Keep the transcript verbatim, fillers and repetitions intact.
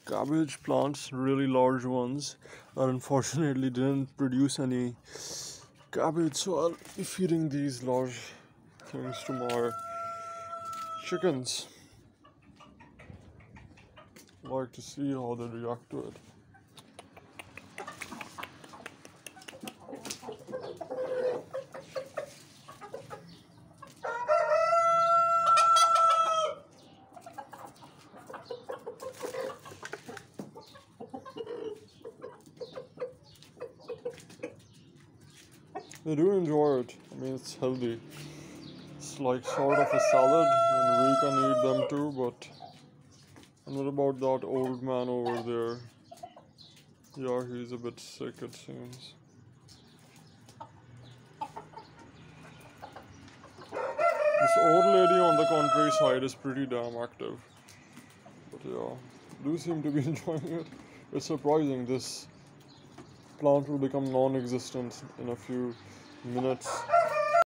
cabbage plants, really large ones, that unfortunately didn't produce any cabbage, so I'll be feeding these large things to my chickens. I'd like to see how they react to it. They do enjoy it. I mean, it's healthy. It's like sort of a salad, and we can eat them too, but and what about that old man over there? Yeah, he's a bit sick, it seems. This old lady on the countryside is pretty damn active. But yeah, do seem to be enjoying it. It's surprising this plant will become non-existent in a few minutes.